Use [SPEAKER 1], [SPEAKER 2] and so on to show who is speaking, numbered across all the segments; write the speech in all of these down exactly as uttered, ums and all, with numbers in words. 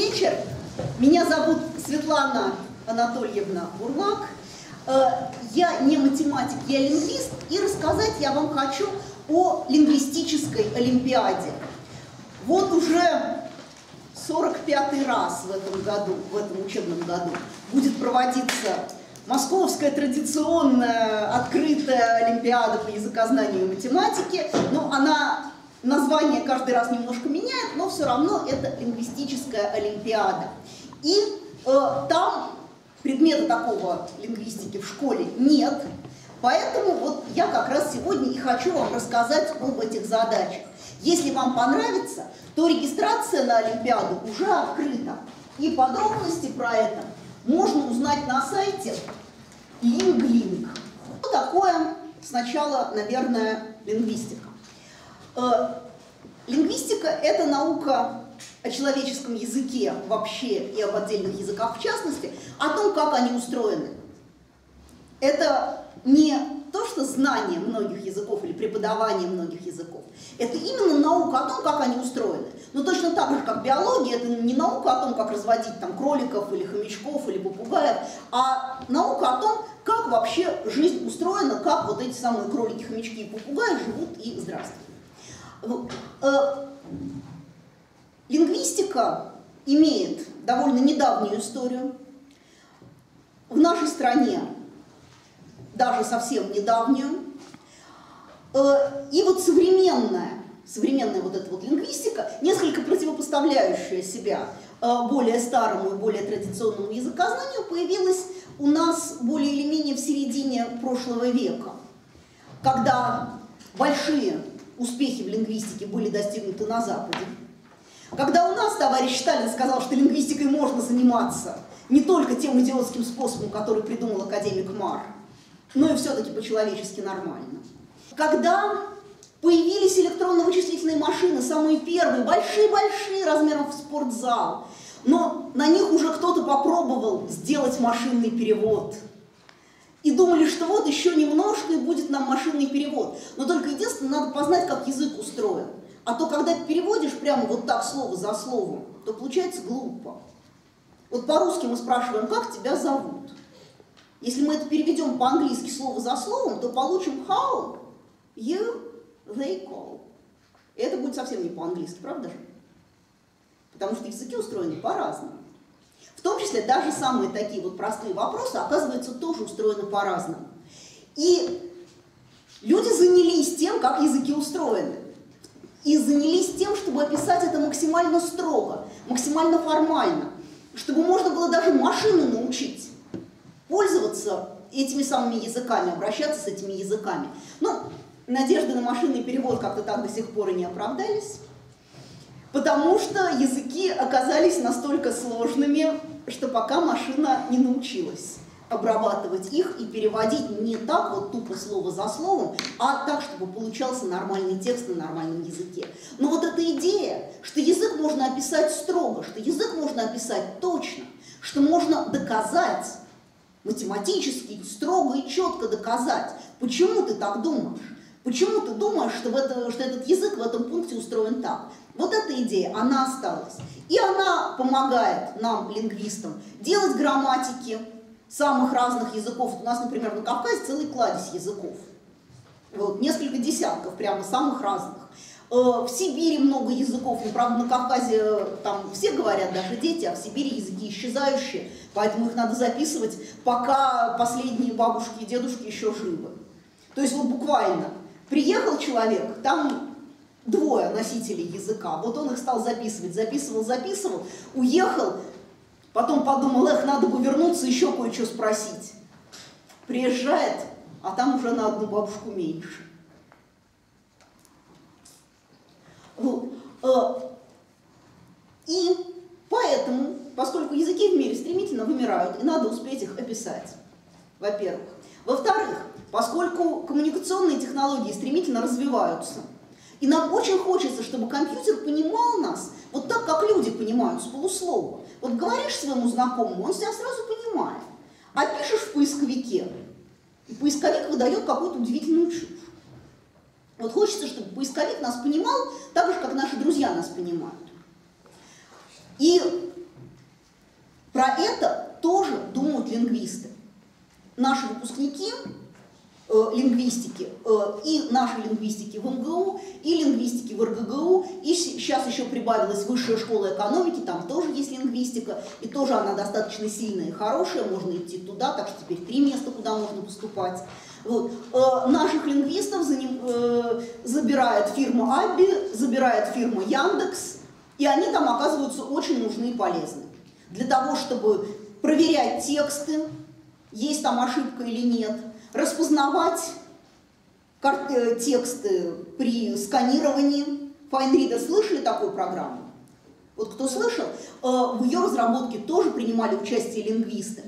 [SPEAKER 1] вечер. Меня зовут Светлана Анатольевна Бурлак. Я не математик, я лингвист, и рассказать я вам хочу о лингвистической олимпиаде. Вот уже сорок пятый раз в этом году, в этом учебном году будет проводиться московская традиционная открытая олимпиада по языкознанию и математике. Но она, название каждый раз немножко меняет, но все равно это лингвистическая олимпиада. И э, там предмета такого лингвистики в школе нет, поэтому вот я как раз сегодня и хочу вам рассказать об этих задачах. Если вам понравится, то регистрация на олимпиаду уже открыта, и подробности про это можно узнать на сайте LingLing. Что такое сначала, наверное, лингвистика? Э, лингвистика – это наука о человеческом языке вообще и об отдельных языках в частности, о том, как они устроены. Это не то, что знание многих языков или преподавание многих языков. Это именно наука о том, как они устроены. Но точно так же, как биология, это не наука о том, как разводить там кроликов или хомячков или попугаев, а наука о том, как вообще жизнь устроена, как вот эти самые кролики, хомячки и попугаи живут и здравствуют. Лингвистика имеет довольно недавнюю историю. В нашей стране даже совсем недавнюю. И вот современная, современная вот эта вот лингвистика, несколько противопоставляющая себя более старому и более традиционному языкознанию, появилась у нас более или менее в середине прошлого века, когда большие успехи в лингвистике были достигнуты на Западе. Когда у нас товарищ Сталин сказал, что лингвистикой можно заниматься не только тем идиотским способом, который придумал академик Мар, но и все-таки по-человечески нормально. Когда появились электронно-вычислительные машины, самые первые, большие-большие, размером в спортзал, но на них уже кто-то попробовал сделать машинный перевод. И думали, что вот еще немножко и будет нам машинный перевод. Но только единственное, надо познать, как язык устроен. А то, когда переводишь прямо вот так слово за словом, то получается глупо. Вот по-русски мы спрашиваем, как тебя зовут? Если мы это переведем по-английски слово за словом, то получим how you they call. И это будет совсем не по-английски, правда же? Потому что языки устроены по-разному. В том числе даже самые такие вот простые вопросы, оказывается, тоже устроены по-разному. И люди занялись тем, как языки устроены. И занялись тем, чтобы описать это максимально строго, максимально формально, чтобы можно было даже машину научить пользоваться этими самыми языками, обращаться с этими языками. Ну, надежды на машинный перевод как-то так до сих пор и не оправдались, потому что языки оказались настолько сложными, что пока машина не научилась обрабатывать их и переводить не так вот тупо слово за словом, а так, чтобы получался нормальный текст на нормальном языке. Но вот эта идея, что язык можно описать строго, что язык можно описать точно, что можно доказать, математически, строго и четко доказать, почему ты так думаешь, почему ты думаешь, что, в это, что этот язык в этом пункте устроен так. Вот эта идея, она осталась. И она помогает нам, лингвистам, делать грамматики самых разных языков. У нас, например, на Кавказе целый кладезь языков. Вот, несколько десятков, прямо самых разных. В Сибири много языков, но, правда, на Кавказе там все говорят, даже дети, а в Сибири языки исчезающие, поэтому их надо записывать, пока последние бабушки и дедушки еще живы. То есть вот буквально приехал человек, там двое носителей языка, вот он их стал записывать, записывал, записывал, уехал, потом подумал, эх, надо бы вернуться, еще кое-что спросить. Приезжает, а там уже на одну бабушку меньше. Вот. И поэтому, поскольку языки в мире стремительно вымирают, и надо успеть их описать, во-первых. Во-вторых, поскольку коммуникационные технологии стремительно развиваются, и нам очень хочется, чтобы компьютер понимал нас вот так, как люди понимают, с полуслова. Вот говоришь своему знакомому, он тебя сразу понимает. А пишешь в поисковике, и поисковик выдает какую-то удивительную чушь. Вот хочется, чтобы поисковик нас понимал так же, как наши друзья нас понимают. И Про это тоже думают лингвисты. Наши выпускники э, лингвистики, э, и наши лингвистики в эм гэ у, и лингвистики в эр гэ гэ у, и сейчас еще прибавилась Высшая школа экономики, там тоже есть лингвистика, и тоже она достаточно сильная и хорошая, можно идти туда, так что теперь три места, куда можно поступать. Вот. Э, наших лингвистов за ним, э, забирает фирма Абби, забирает фирма Яндекс, и они там оказываются очень нужны и полезны. Для того, чтобы проверять тексты, есть там ошибка или нет, распознавать тексты при сканировании. FineReader, слышали такую программу? Вот кто слышал, в ее разработке тоже принимали участие лингвисты.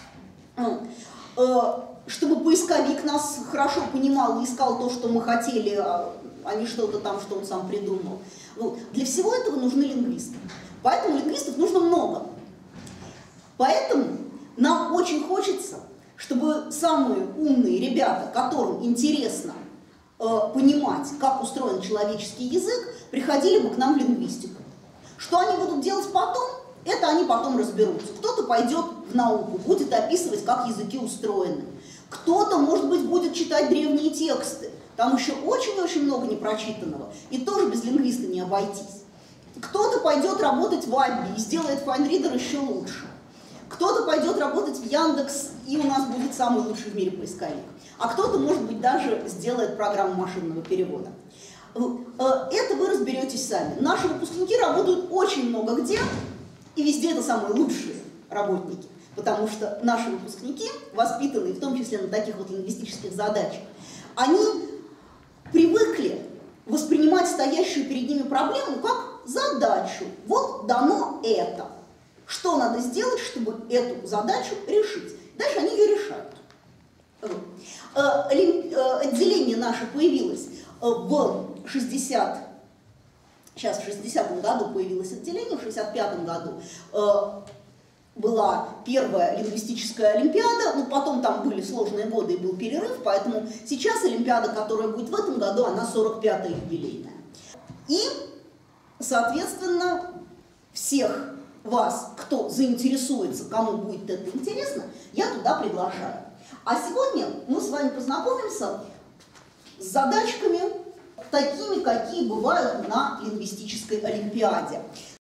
[SPEAKER 1] Чтобы поисковик нас хорошо понимал и искал то, что мы хотели, а не что-то там, что он сам придумал. Вот. Для всего этого нужны лингвисты. Поэтому лингвистов нужно много. Поэтому нам очень хочется, чтобы самые умные ребята, которым интересно э, понимать, как устроен человеческий язык, приходили бы к нам в лингвистику. Что они будут делать потом, это они потом разберутся. Кто-то пойдет в науку, будет описывать, как языки устроены. Кто-то, может быть, будет читать древние тексты. Там еще очень-очень много непрочитанного. И тоже без лингвиста не обойтись. Кто-то пойдет работать в Абби и сделает FineReader еще лучше. Кто-то пойдет работать в Яндекс, и у нас будет самый лучший в мире поисковик. А кто-то, может быть, даже сделает программу машинного перевода. Это вы разберетесь сами. Наши выпускники работают очень много где, и везде это самые лучшие работники. Потому что наши выпускники, воспитанные в том числе на таких вот лингвистических задачах, они привыкли воспринимать стоящую перед ними проблему как задачу. Вот дано это. Что надо сделать, чтобы эту задачу решить? Дальше они ее решают. Отделение наше появилось в шестидесятом, сейчас в шестидесятом году появилось отделение, в шестьдесят пятом году была первая лингвистическая олимпиада, но потом там были сложные годы и был перерыв, поэтому сейчас олимпиада, которая будет в этом году, она сорок пятая юбилейная. И, соответственно, всех вас, кто заинтересуется, кому будет это интересно, я туда приглашаю. А сегодня мы с вами познакомимся с задачками такими, какие бывают на лингвистической олимпиаде.